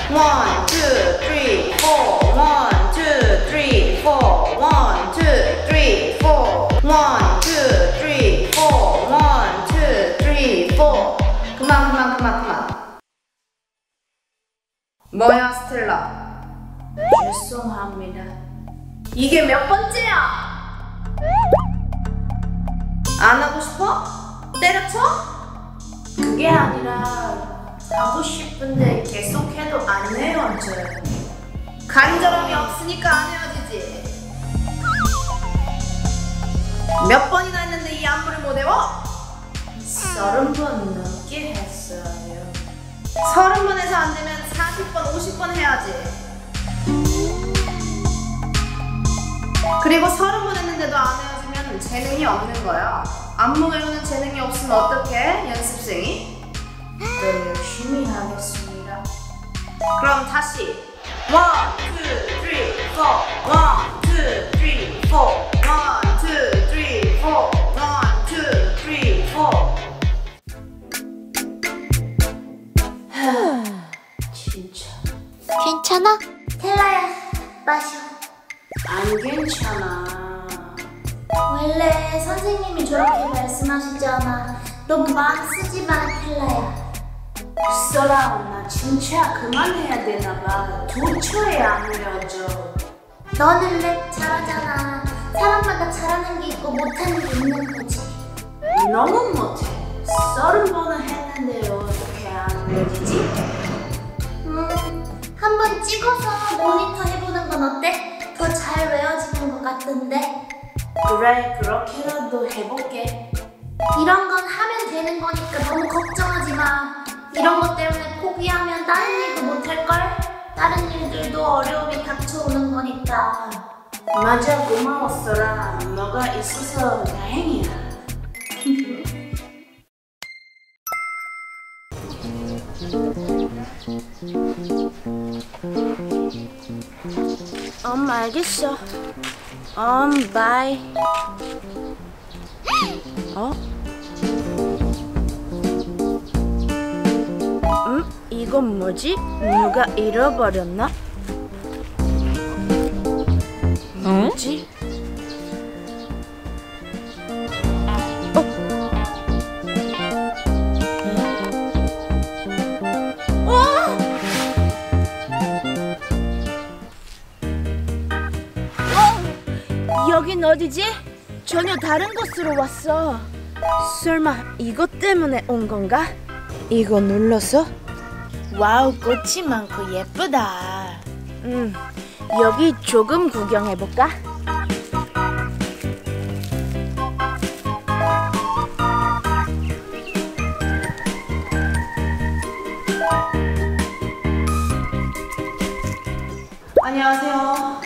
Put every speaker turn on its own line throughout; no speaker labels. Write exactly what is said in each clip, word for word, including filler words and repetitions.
One, two, three, four. One, two, three, four. One, two, three, four. One, two, three, four. One, two, three, four. 그만 그만 그만 그만. 뭐야 스텔라? 죄송합니다. 이게 몇 번째야? 안 하고 싶어? 때려쳐? 그게 아니라 하고 싶은데 계속해도 안 헤어져. 간절함이 없으니까 안 헤어지지. 몇 번이나 했는데 이 안무를 못 외워? 서른 번 넘게 했어요. 서른 번 해서 안 되면 사십 번, 오십 번 해야지. 그리고 서른 번 했는데도 안 헤어지면 재능이 없는 거야. 안무 외우는 재능이 없으면 어떡해, 연습생이? 더 열심히 하겠습니다. 그럼 다시 one, two, three, four. one, two, three, four. one, two, three, four. one, two, three, four. 진짜
괜찮아? 텔라야, 마셔.
안 괜찮아.
원래 선생님이 저렇게 말씀하시잖아. 너무 많이 쓰지 마, 텔라야.
써라, 나 진짜 그만해야 되나봐. 도처에 안 헤어져.
너는 랩 잘하잖아. 사람마다 잘하는 게 있고 못하는 게 있는 거지.
너무 못해. 서른 번은 했는데 어떻게 안 헤어지지?
음, 한번 찍어서 모니터 해보는 건 어때? 더 잘 외워지는 것 같던데.
그래, 그렇게라도 해볼게.
이런 건 하면 되는 거니까 너무 걱정하지 마. 이런 것 때문에 포기하면 다른 일도 못할걸? 다른 일들도 어려움이 닥쳐오는 거니까.
맞아, 고마웠어라. 너가 있어서 다행이야.
음, 알겠어. 음, 바이. 어? 음? 이건 뭐지? 누가 잃어버렸나? 뭐지? 여긴 어디지? 전혀 다른 곳으로 왔어. 설마 이것 때문에 온 건가? 이거 눌러서? 와우, 꽃이 많고 예쁘다. 음, 여기 조금 구경해볼까?
안녕하세요.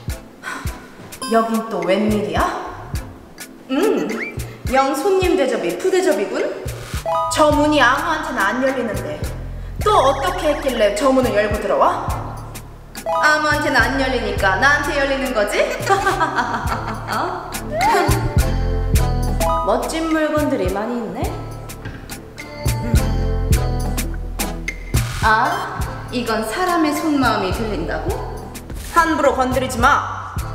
여긴 또 웬일이야? 음, 영 손님 대접이 푸대접이군? 저 문이 아무한테나 안 열리는데 또 어떻게 했길래 저 문을 열고 들어와? 아무한테나 안 열리니까 나한테 열리는 거지? 멋진 물건들이 많이 있네? 아, 이건 사람의 속마음이 들린다고? 함부로 건드리지 마!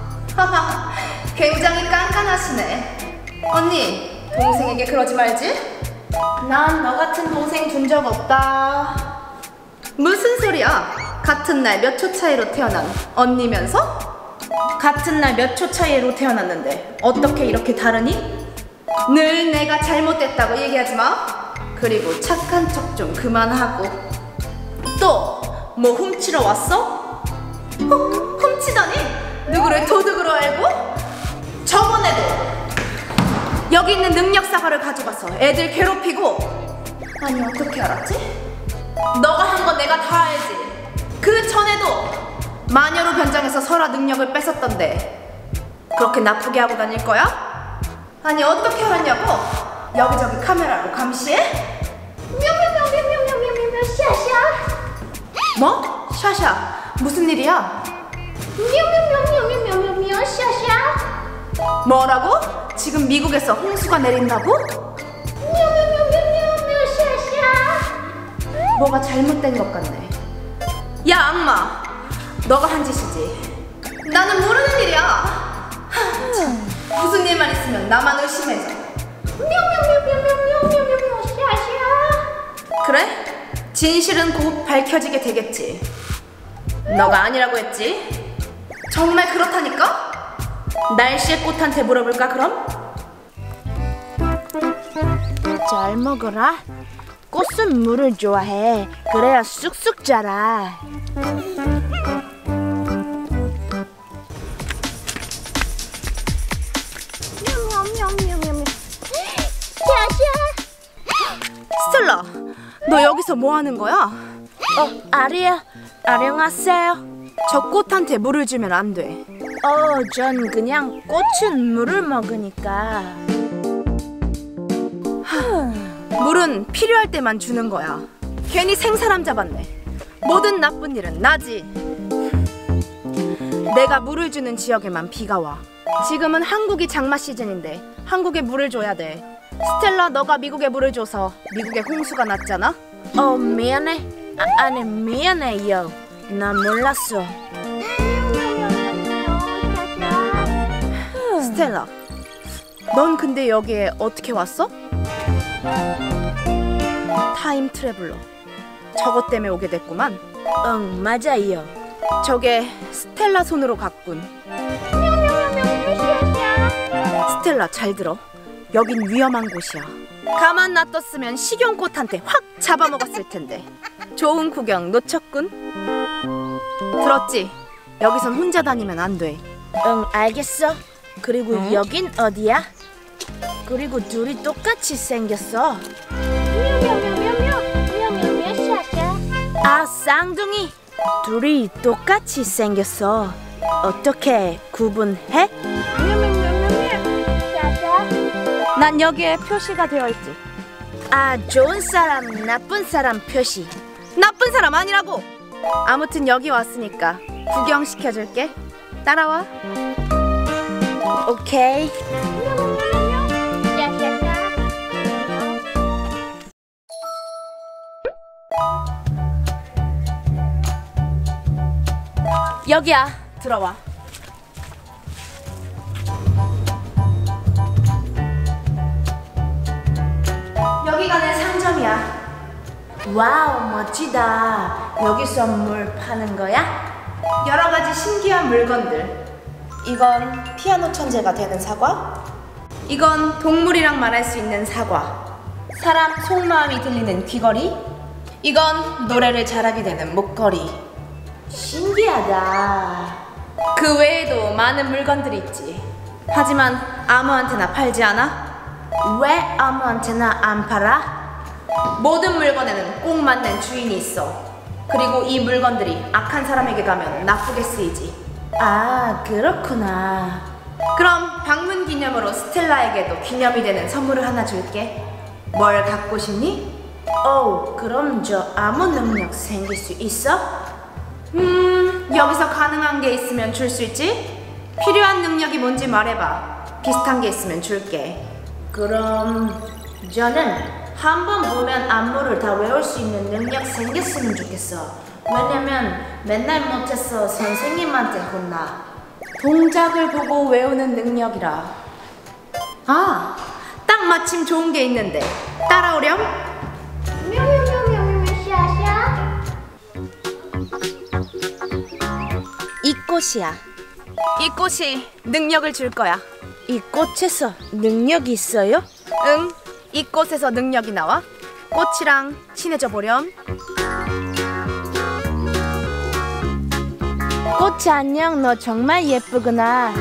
굉장히 깐깐하시네. 언니, 동생에게 그러지 말지? 난 너 같은 동생 둔 적 없다. 무슨 소리야? 같은 날 몇 초 차이로 태어난 언니면서? 같은 날 몇 초 차이로 태어났는데 어떻게 이렇게 다르니? 늘 내가 잘못됐다고 얘기하지 마. 그리고 착한 척 좀 그만하고. 또 뭐 훔치러 왔어? 훔, 훔치다니? 누구를 도둑으로 알고? 저번에도 여기 있는 능력 사과를 가져가서 애들 괴롭히고. 아니, 어떻게 알았지? 너가 한 건 내가 다 알지. 그 전에도 마녀로 변장해서 설아 능력을 뺏었던데 그렇게 나쁘게 하고 다닐 거야? 아니, 어떻게 하냐고? 여기저기 카메라로 감시해?
묘묘묘묘묘묘묘묘 샤샤.
뭐? 샤샤, 무슨 일이야?
묘묘묘묘묘묘묘 샤샤.
뭐라고? 지금 미국에서 홍수가 내린다고?
묘묘묘묘묘 샤샤.
뭐가 잘못된 것 같네. 야 악마, 너가 한 짓이지. 나는 모르는 일이야. 하, 참, 무슨 일만 있으면 나만 의심해서. 그래? 진실은 곧 밝혀지게 되겠지. 너가 아니라고 했지? 정말 그렇다니까? 날씨의 꽃한테 물어볼까 그럼?
잘 먹어라. 꽃은 물을 좋아해. 그래야 쑥쑥 자라.
스텔라, 너 여기서 뭐 하는 거야?
어, 아리야. 안녕하세요.
저 꽃한테 물을 주면 안 돼.
어, 전 그냥 꽃은 물을 먹으니까.
물은 필요할 때만 주는 거야. 괜히 생사람 잡았네. 모든 나쁜 일은 나지. 내가 물을 주는 지역에만 비가 와. 지금은 한국이 장마 시즌인데 한국에 물을 줘야 돼. 스텔라, 너가 미국에 물을 줘서 미국에 홍수가 났잖아?
어, 미안해. 아, 아니, 미안해요. 나 몰랐어.
스텔라, 넌 근데 여기에 어떻게 왔어? 타임 트래블러. 저것 때문에 오게 됐구만.
응, 맞아요.
저게 스텔라 손으로 갔군. 스텔라, 잘 들어. 여긴 위험한 곳이야. 가만 놔뒀으면 식용꽃한테 확 잡아먹었을 텐데. 좋은 구경 놓쳤군. 들었지? 여기선 혼자 다니면 안 돼.
응, 알겠어. 그리고
응?
여긴 어디야? 그리고 둘이 똑같이 생겼어. 아, 쌍둥이. 둘이 똑같이 생겼어. 어떻게 구분해?
난 여기에 표시가 되어 있지.
아, 좋은 사람, 나쁜 사람 표시.
나쁜 사람 아니라고. 아무튼 여기 왔으니까 구경시켜줄게. 따라와.
오케이.
여기야. 들어와. 여기가 내 상점이야.
와우, 멋지다. 여기서 물 파는 거야?
여러 가지 신기한 물건들. 이건 피아노 천재가 되는 사과. 이건 동물이랑 말할 수 있는 사과. 사람 속마음이 들리는 귀걸이. 이건 노래를 잘하게 되는 목걸이.
신기하다.
그 외에도 많은 물건들이 있지. 하지만 아무한테나 팔지 않아.
왜 아무한테나 안 팔아?
모든 물건에는 꼭 맞는 주인이 있어. 그리고 이 물건들이 악한 사람에게 가면 나쁘게 쓰이지.
아, 그렇구나.
그럼 방문 기념으로 스텔라에게도 기념이 되는 선물을 하나 줄게. 뭘 갖고 싶니?
오, 그럼 저 아무 능력 생길 수 있어?
음, 여기서 가능한 게 있으면 줄 수 있지? 필요한 능력이 뭔지 말해봐. 비슷한 게 있으면 줄게.
그럼 저는 한 번 보면 안무를 다 외울 수 있는 능력 생겼으면 좋겠어. 왜냐면 맨날 못해서 선생님한테 혼나.
동작을 보고 외우는 능력이라. 아, 딱 마침 좋은 게 있는데. 따라오렴. 이 꽃이야. 이 꽃이 능력을 줄 거야.
이 꽃에서 능력이 있어요?
응, 이 꽃에서 능력이 나와. 꽃이랑 친해져 보렴.
꽃 안녕, 너 정말 예쁘구나.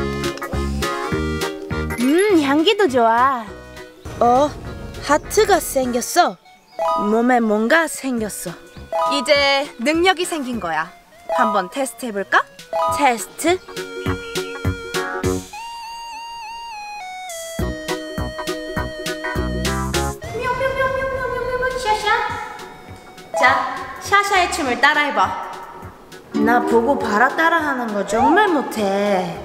음, 향기도 좋아. 어, 하트가 생겼어. 몸에 뭔가 생겼어.
이제 능력이 생긴 거야. 한번 테스트 해볼까?
테스트?
자, 샤샤의 춤을 따라해봐.
나 보고 바로 따라하는 거 정말 못해.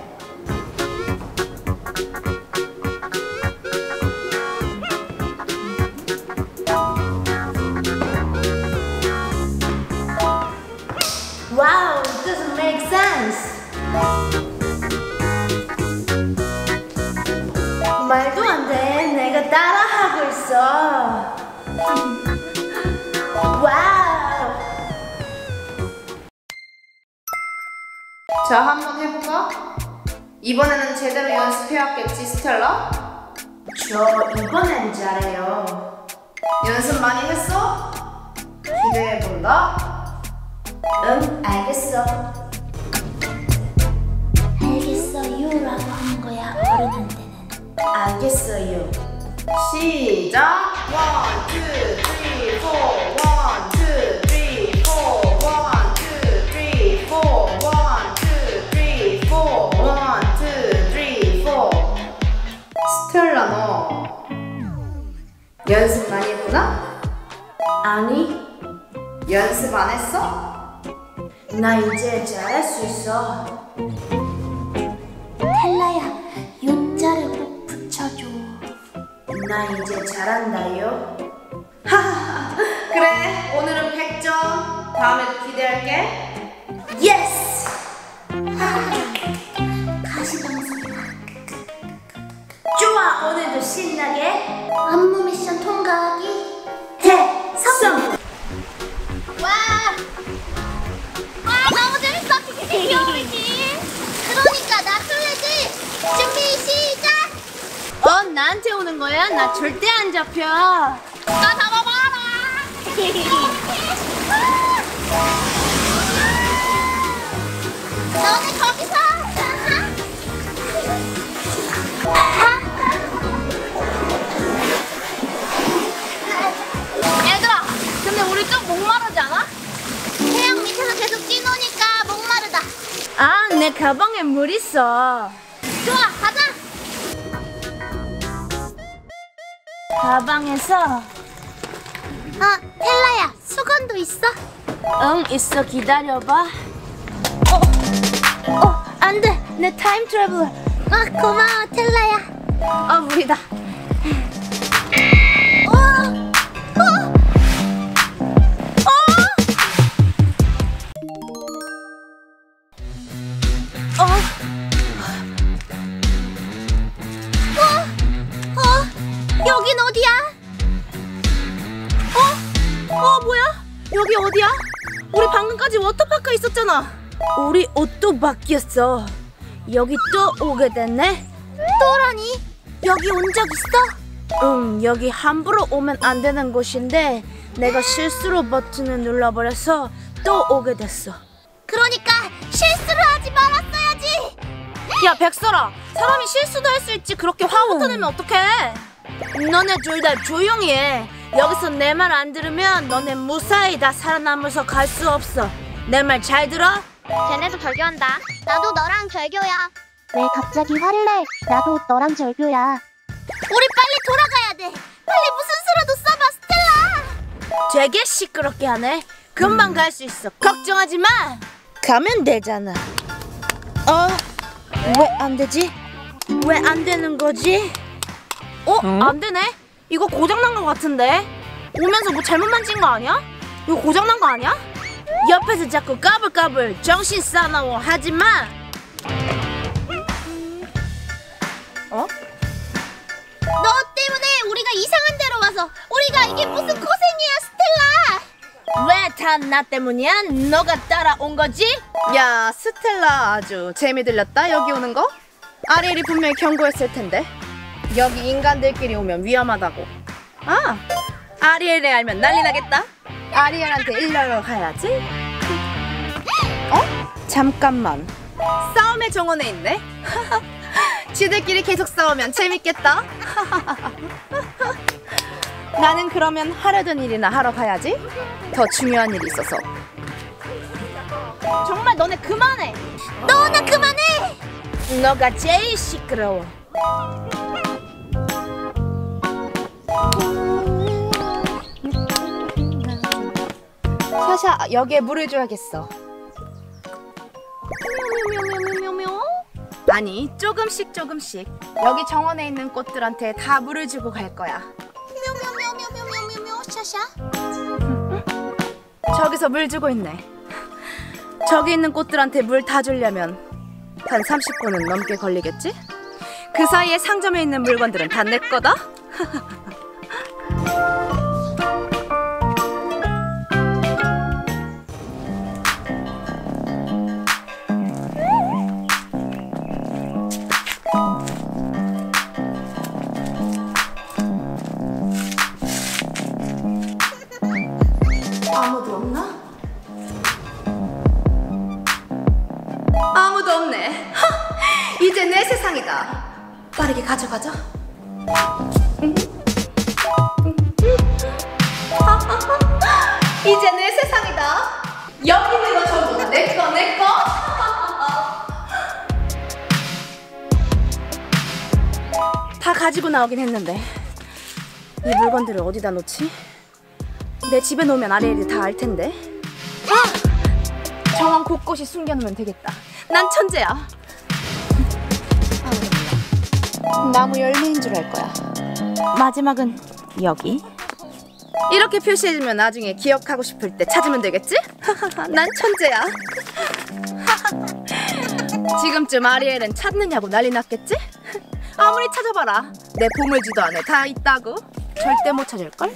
Wow, it doesn't make sense. 말도 안 돼. 내가 따라하고 있어. 와우.
자, 한번 해볼까? 이번에는 제대로 연습해왔겠지, 스텔라?
저 이번엔 잘해요.
연습 많이 했어? 기대해본다.
응, 알겠어.
알겠어요라고 하는 거야 어른한테는.
알겠어요.
시작! 원, 투, 쓰리, 포. 원, 투, 쓰리, 포. 원, 투, 쓰리, 포. 원, 투, 쓰리, 포. 원, 투, 쓰리, 포. 스텔라, 너 연습 많이 했구나?
아니,
연습 안 했어?
나 이제 잘할 수 있어.
텔라야, 요자를 꼭 붙여줘.
나 이제 잘한다요.
하하하. 그래, 오늘은 백 점. 다음에도 기대할게.
예스!
가시방석이다.
좋아, 오늘도 신나게
안무 미션 통과하기.
대성!
와! 와, 너무 재밌어. 귀여우지? 그러니까 나 설레지? 준비 시작!
어, 나한테 오는 거야? 나 절대 안 잡혀.
나 잡아봐라! 너네 거기서!
얘들아, 근데 우리 좀 목마르지 않아?
태양 밑에서 계속 뛰노니까 목마르다.
아, 내 가방에 물 있어.
좋아, 가자!
가방에서.
아, 텔라야, 수건도 있어?
응, 있어. 기다려봐. 어, 어, 안 돼. 내 타임 트래블러.
아, 고마워, 텔라야.
아, 물이다.
어, 어,
어,
어, 어, 여긴 어디야?
어, 어, 뭐야? 여기 어디야? 우리 방금까지 워터파크에 있었잖아. 우리 옷도 바뀌었어. 여기 또 오게 됐네.
또라니? 여기 온 적 있어?
응, 여기 함부로 오면 안 되는 곳인데 내가 실수로 버튼을 눌러버려서 또 오게 됐어.
그러니까 실수를 하지 말았어야지.
야, 백설아, 사람이 실수도 할 수 있지. 그렇게 화부터 내면 어떡해? 너네 둘 다 조용히 해. 여기서 내 말 안 들으면 너네 무사히 다 살아남아서 갈 수 없어. 내 말 잘 들어?
쟤네도 절교한다. 나도 너랑 절교야. 왜 갑자기 화를 내? 나도 너랑 절교야. 우리 빨리 돌아가야 돼. 빨리 무슨 수로도 써봐, 스텔라.
되게 시끄럽게 하네. 금방 갈 수 있어. 걱정하지 마. 가면 되잖아. 어? 왜 안 되지? 왜 안 되는 거지? 어? 안 되네? 이거 고장난 거 같은데? 오면서 뭐 잘못 만진 거 아니야? 이거 고장난 거 아니야? 옆에서 자꾸 까불까불 정신 사나워 하지 마. 어?
너 때문에 우리가 이상한 데로 와서 우리가 이게 무슨 고생이야, 스텔라.
왜 다 나 때문이야? 너가 따라온 거지?
야, 스텔라 아주 재미 들렸다, 여기 오는 거? 아리엘이 분명히 경고했을 텐데. 여기 인간들끼리 오면 위험하다고. 아, 아리엘이 알면 난리 나겠다. 아리엘한테 일러러 가야지. 어? 잠깐만. 싸움의 정원에 있네. 지들끼리 계속 싸우면 재밌겠다. 나는 그러면 하려던 일이나 하러 가야지. 더 중요한 일이 있어서.
정말 너네 그만해.
너나 그만해.
너가 제일 시끄러워.
샤샤, 여기에 물을 줘야겠어.
묘묘묘묘묘묘.
아니, 조금씩 조금씩. 여기 정원에 있는 꽃들한테 다 물을 주고 갈 거야.
묘묘묘묘묘묘묘. 샤샤.
저기서 물 주고 있네. 저기 있는 꽃들한테 물 다 주려면 한 삼십 분은 넘게 걸리겠지? 그 사이에 상점에 있는 물건들은 다 내 거다? 아무도 없나? 아무도 없네. 하! 이제 내 세상이다. 빠르게 가져가자. 이제 내 세상이다. 여기 있는 거 전부 다 내 거, 내 거. 다 가지고 나오긴 했는데 이 물건들을 어디다 놓지? 내 집에 놓으면 아리엘이 다 알 텐데. 아! 정원 곳곳이 숨겨놓으면 되겠다. 난 천재야. 아, 나무 열매인 줄 알 거야. 마지막은 여기. 이렇게 표시해주면 나중에 기억하고 싶을 때 찾으면 되겠지? 난 천재야. 지금쯤 아리엘은 찾느냐고 난리 났겠지? 아무리 찾아봐라. 내 보물지도 안에 다 있다고. 절대 못 찾을걸?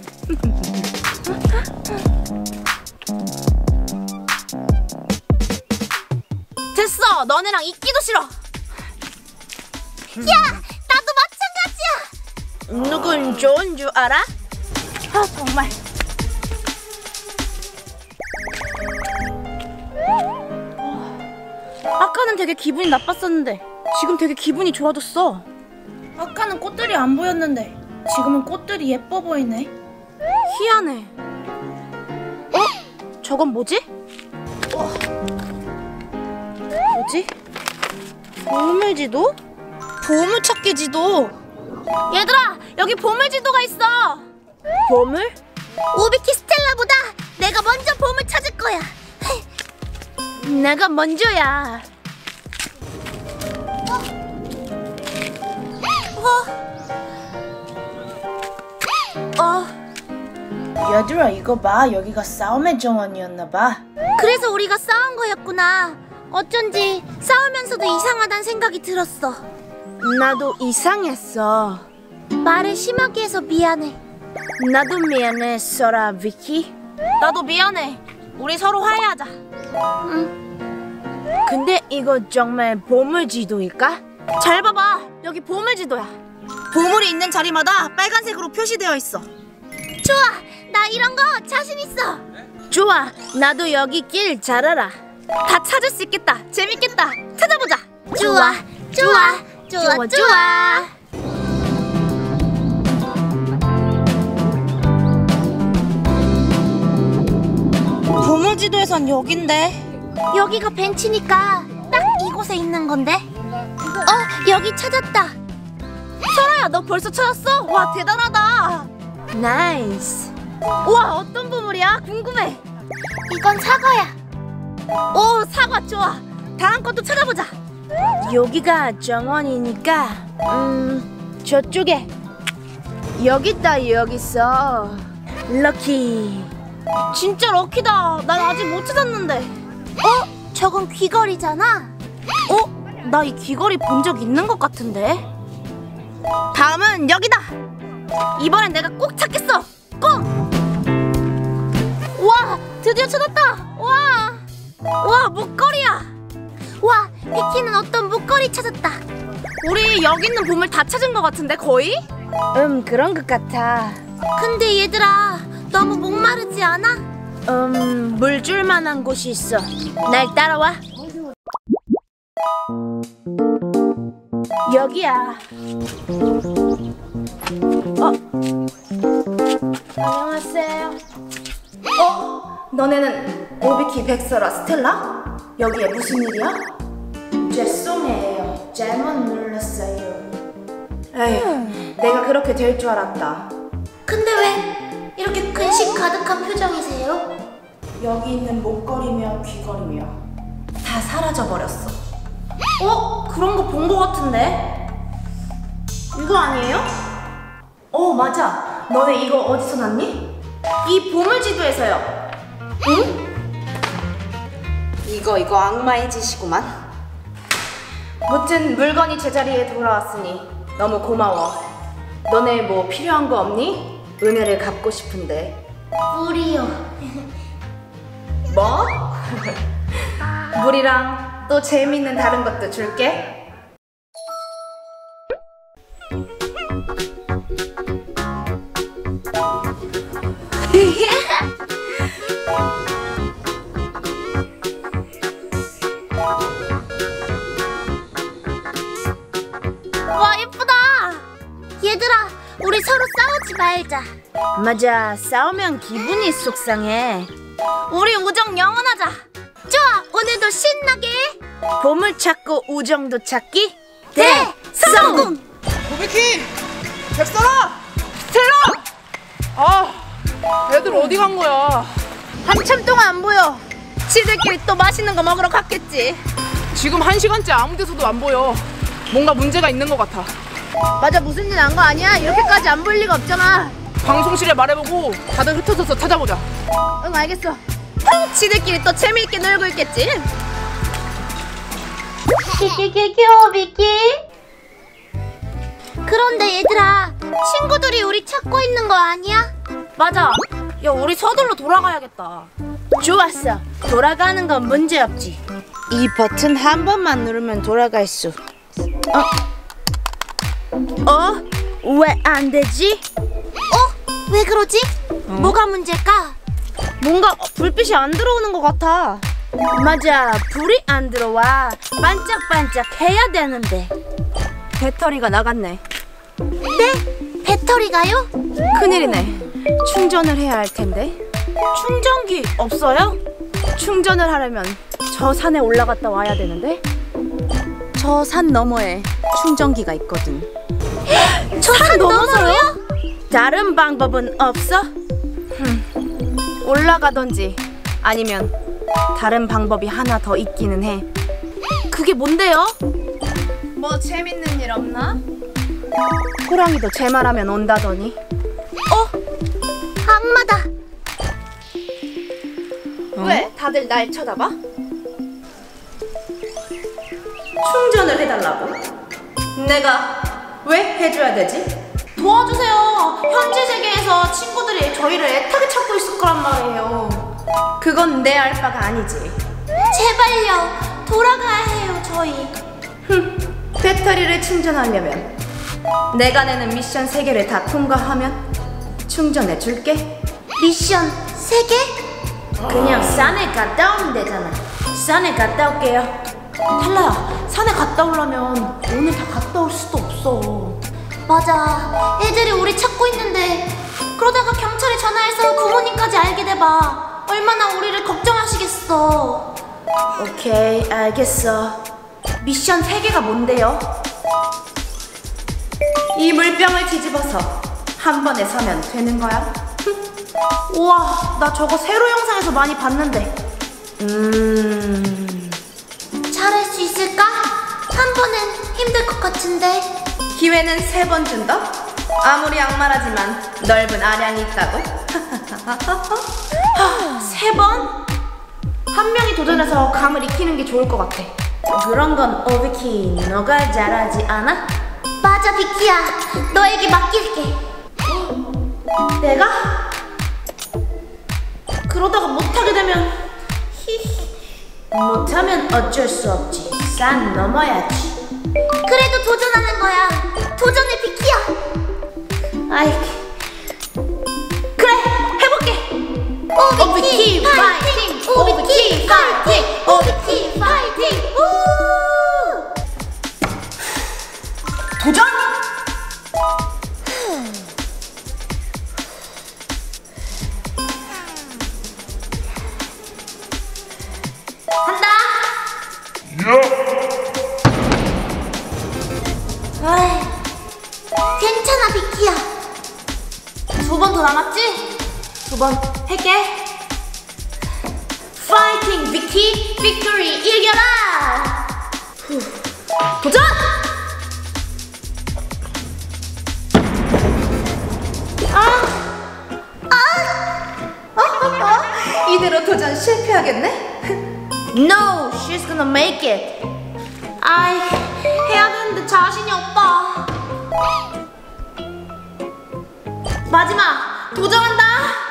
됐어! 너네랑 있기도 싫어!
야, 나도 마찬가지야.
누군 좋은 줄 알아?
아 정말. 아까는 되게 기분이 나빴었는데 지금 되게 기분이 좋아졌어.
아까는 꽃들이 안 보였는데 지금은 꽃들이 예뻐 보이네.
희한해. 어? 저건 뭐지? 어. 뭐지? 보물지도? 보물찾기 지도.
얘들아, 여기 보물지도가 있어.
보물?
오비키 스텔라보다 내가 먼저 보물 찾을 거야.
내가 먼저야.
어.
얘들아, 이거 봐. 여기가 싸움의 정원이었나 봐.
그래서 우리가 싸운 거였구나. 어쩐지 싸우면서도 이상하단 생각이 들었어.
나도 이상했어.
말을 심하게 해서 미안해.
나도 미안해, 소라 비키.
나도 미안해. 우리 서로 화해하자.
응. 근데 이거 정말 보물지도일까?
잘 봐봐. 여기 보물지도야. 보물이 있는 자리마다 빨간색으로 표시되어 있어.
좋아, 나 이런 거 자신 있어.
좋아, 나도 여기 길 잘 알아.
다 찾을 수 있겠다. 재밌겠다. 찾아보자.
좋아, 좋아, 좋아, 좋아. 좋아.
보물지도에선 여긴데.
여기가 벤치니까 딱 이곳에 있는 건데. 어, 여기 찾았다.
설아야, 너 벌써 찾았어? 와, 대단하다.
나이스.
우와, 어떤 보물이야? 궁금해.
이건 사과야.
오, 사과 좋아. 다음 것도 찾아보자.
여기가 정원이니까 음 저쪽에. 여기 있다. 여기 있어. 럭키.
진짜 럭키다. 난 아직 못 찾았는데.
어? 저건 귀걸이잖아.
어? 나 이 귀걸이 본 적 있는 것 같은데. 다음은 여기다. 이번엔 내가 꼭 찾겠어. 꼭. 와, 드디어 찾았다. 와, 와, 목걸이야.
와, 비키는 어떤 목걸이 찾았다.
우리 여기 있는 보물 다 찾은 것 같은데 거의?
음 그런 것 같아.
근데 얘들아, 너무 목마르지 않아?
음 물 줄 만한 곳이 있어. 날 따라와. 여기야. 어? 안녕하세요.
어? 너네는 오비키, 백설아, 스텔라? 여기에 무슨 일이야?
죄송해요. 잘못 눌렀어요.
에휴, 내가 그렇게 될 줄 알았다.
근데 왜 이렇게 근심 가득한 표정이세요?
여기 있는 목걸이며 귀걸이며 다 사라져버렸어. 어? 그런 거 본 거 같은데? 이거 아니에요? 어, 맞아. 너네 이거 어디서 났니? 이 보물지도에서요. 응? 이거 이거 악마의 짓이구만. 무튼 물건이 제자리에 돌아왔으니 너무 고마워. 너네 뭐 필요한 거 없니? 은혜를 갚고 싶은데.
우리요.
뭐? 물이랑 또 재밌는 다른 것도 줄게.
와, 예쁘다. 얘들아, 우리 서로 싸우지 말자.
맞아, 싸우면 기분이 속상해.
우리 우정 영원하자. 좋아, 오늘도 신나게.
보물 찾고 우정도 찾기.
네, 성공.
도비키! 백설아! 스텔라! 아, 애들 어디 간 거야?
한참 동안 안 보여. 지들끼리 또 맛있는 거 먹으러 갔겠지.
지금 한 시간째 아무 데서도 안 보여. 뭔가 문제가 있는 것 같아.
맞아, 무슨 일 난 거 아니야? 이렇게까지 안 볼 리가 없잖아.
방송실에 말해보고 다들 흩어져서 찾아보자.
응, 알겠어. 지들끼리 또 재미있게 놀고 있겠지.
키키키키오 비키. 그런데 얘들아, 친구들이 우리 찾고 있는 거 아니야?
맞아. 야, 우리 서둘러 돌아가야겠다. 좋았어. 돌아가는 건 문제 없지. 이 버튼 한 번만 누르면 돌아갈 수. 어? 어? 왜 안 되지?
어? 왜 그러지? 뭐가 문제일까?
뭔가 불빛이 안 들어오는 것 같아. 맞아, 불이 안 들어와. 반짝반짝 해야 되는데. 배터리가 나갔네.
네? 배터리가요?
큰일이네. 충전을 해야 할 텐데. 충전기 없어요? 충전을 하려면 저 산에 올라갔다 와야 되는데. 저 산 너머에 충전기가 있거든.
저 산 넘어서요?
다른 방법은 없어? 흠, 올라가던지 아니면 다른 방법이 하나 더 있기는 해. 그게 뭔데요?
뭐 재밌는 일 없나?
호랑이도 제 말하면 온다더니. 어?
악마다.
왜 다들 날 쳐다봐? 충전을 해달라고? 내가 왜 해줘야 되지?
도와주세요. 현재 세계에서 친구들이 저희를 애타게 찾고 있을 거란 말이에요.
그건 내 알 바가 아니지.
제발요. 돌아가야 해요, 저희.
흠, 배터리를 충전하려면 내가 내는 미션 세 개를 다 통과하면 충전해 줄게.
미션 세 개?
그냥 산에 갔다 오면 되잖아. 산에 갔다 올게요. 탈라야, 산에 갔다 오려면 오늘 다 갔다 올 수도 없어.
맞아. 애들이 우리 찾고 있는데 그러다가 경찰에 전화해서 부모님까지 알게 돼봐. 얼마나 우리를 걱정하시겠어.
오케이, 알겠어. 미션 세 개가 뭔데요?
이 물병을 뒤집어서 한 번에 서면 되는 거야.
우와, 나 저거 세로 영상에서 많이 봤는데. 음...
잘할 수 있을까? 한 번은 힘들 것 같은데.
기회는 세 번 준다? 아무리 악마라지만 넓은 아량이 있다고?
세 번? 한 명이 도전해서 감을 익히는 게 좋을 것 같아. 그런 건 오비키, 너가 잘하지 않아?
맞아, 비키야. 너에게 맡길게.
내가? 그러다가 못하게 되면 히히. 못하면 어쩔 수 없지. 산 넘어야지.
그래도 도전하는 거야. 도전해, 비키야.
아이, 그래, 해볼게.
오비키 파이팅! 오비키 파이팅! 오비키 파이팅! 우!
도전!
간다. 아이, 괜찮아, 비키야.
두 번 더 남았지? 두 번 할게. 파이팅 비키, 빅토리 이겨라. 후. 도전!
이대로 도전 실패하겠네?
No, she's gonna make it. 아이, 해야 되는데 자신이 없다. 마지막, 도전한다.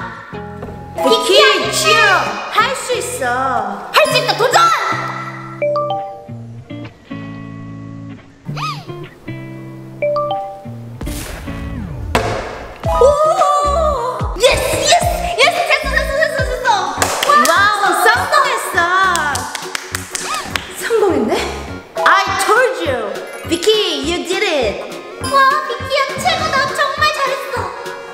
비키, 치어, 할 수 있어. 할 수 있다, 도전! 오! 예스, 예스, 예스, 됐어, 됐어, 됐어, 됐어. 와우, 성공했어.
성공했네?
I told you, 비키, you did it.
와, 비키야 최고다. 정말 잘했어.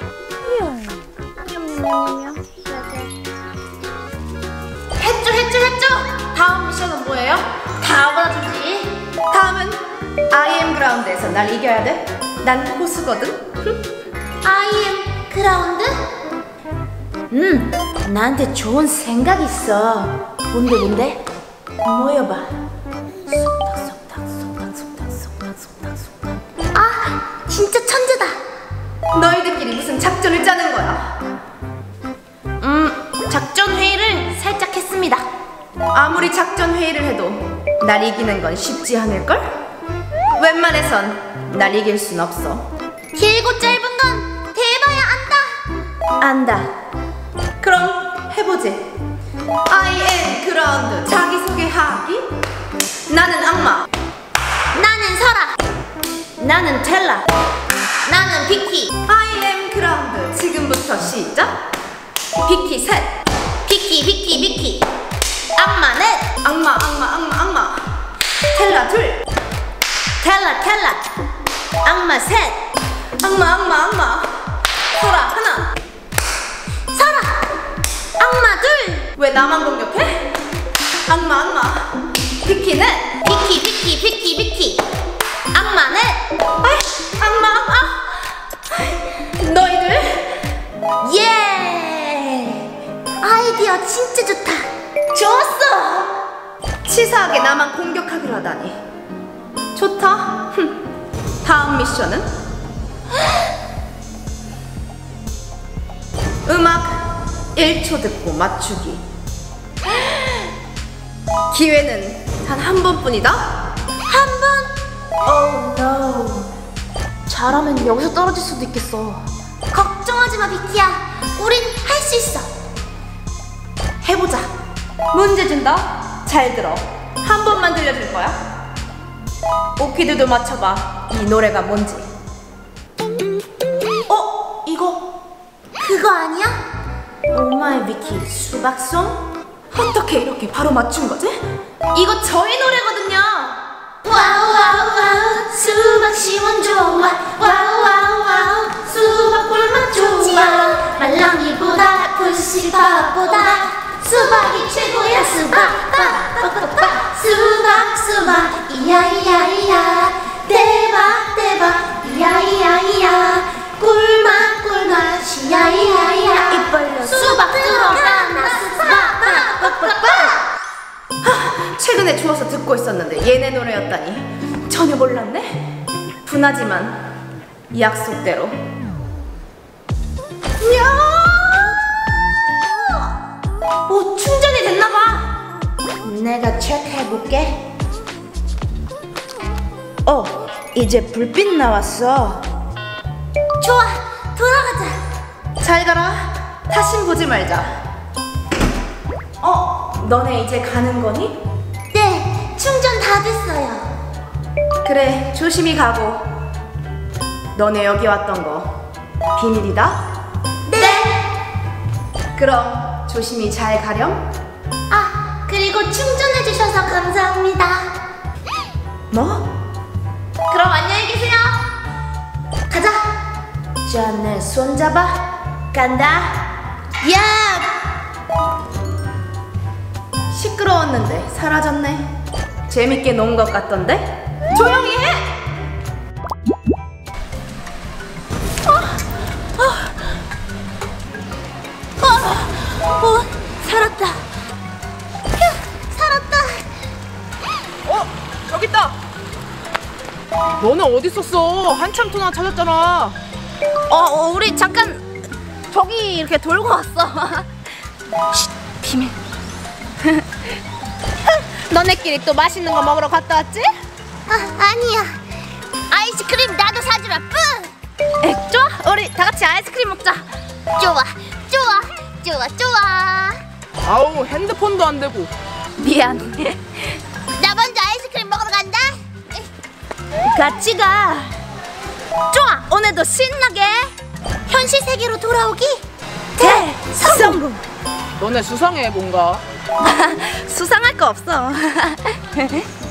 했죠, 했죠, 했죠. 다음 미션은 뭐예요? 다 받아주지.
다음은 아이엠 그라운드에서 날 이겨야 돼. 난 고수거든.
아이엠 그라운드?
음, 나한테 좋은 생각 있어. 뭔데, 뭔데? 모여봐. 속닥, 속닥, 속닥, 속닥, 속닥, 속닥, 속닥.
아, 진짜 천재다.
너희들끼리 무슨 작전을 짜는 거야?
음, 작전 회의를 살짝 했습니다.
아무리 작전 회의를 해도 날 이기는 건 쉽지 않을걸? 웬만해선 날 이길 순 없어.
길고 짧은 건 대봐야 안다.
안다. 그럼 해보지. 아이엠 그라운드 자기소개하기. 나는 악마.
나는 설아.
나는 텔라.
나는 비키.
아이엠 그라운드 지금부터 시작. 비키 셋.
비키 비키 비키. 악마 넷.
악마 악마 악마 악마. 텔라 둘.
텔라, 텔라. 악마 셋.
악마 악마 악마. 소라 하나.
설아. 악마 둘.
왜 나만 공격해? 악마 악마. 비키 넷.
비키 비키 비키 비키. 악마 넷.
아이, 악마 악마. 너희들
예. 아이디어 진짜 좋다.
좋았어. 치사하게 나만 공격하기로 하다니. 좋다. 흠. 다음 미션은 음악 일 초 듣고 맞추기. 기회는 단 한 번뿐이다.
한 번.
Oh no. 잘하면 여기서 떨어질 수도 있겠어.
걱정하지 마 비키야. 우린 할 수 있어.
해보자. 문제 준다. 잘 들어. 한 번만 들려줄 거야. 오키드도 맞춰봐. 이 노래가 뭔지.
어? 이거
그거 아니야?
오마이 비키 수박송?
어떻게 이렇게 바로 맞춘 거지?
이거 저희 노래거든요.
와우 와우 와우 수박 시원 좋아. 와우 와우 와우 수박 꿀맛 좋아. 말랑이보다 푸시밥보다 수박이 최고야. 수박 빡빡빡 수박 수박 이야 이야 이야. 대박 대박 이야 이야 이야. 꿀맛 꿀맛 이야 이야 이야. 입 벌려 수박 들어가 나 수박 빡빡빡빡.
최근에 주워서 듣고 있었는데 얘네 노래였다니 전혀 몰랐네. 분하지만 약속대로.
오, 충전이 됐나봐. 내가 체크해볼게. 어, 이제 불빛 나왔어.
좋아 돌아가자.
잘 가라. 다신 보지 말자. 어? 너네 이제 가는 거니?
네 충전 다 됐어요.
그래, 조심히 가고. 너네 여기 왔던 거 비밀이다?
네.
그럼 조심히 잘 가렴.
아 그리고 충전해주셔서 감사합니다.
뭐?
그럼 안녕히 계세요. 가자.
자, 내 손잡아. 간다. 야!
시끄러웠는데 사라졌네. 재밌게 논 것 같던데? 조용히 해!
어 살았다. 휴 살았다.
어? 저기 있다. 너는 어디 있었어? 한참 동안 찾았잖아.
어, 어, 우리 잠깐 저기 이렇게 돌고 왔어.
비밀. 너네끼리 또 맛있는 거 먹으러 갔다 왔지?
아, 아니야. 아이스크림 나도 사주라. 뿌.
에, 좋아. 우리 다 같이 아이스크림 먹자.
좋아, 좋아, 좋아, 좋아.
아우, 핸드폰도 안 되고.
미안.
나 먼저 아이스크림 먹으러 간다.
같이 가. 좋아. 오늘도 신나게
현실 세계로 돌아오기.
대성공.
너네 수상해, 뭔가.
수상할 거 없어.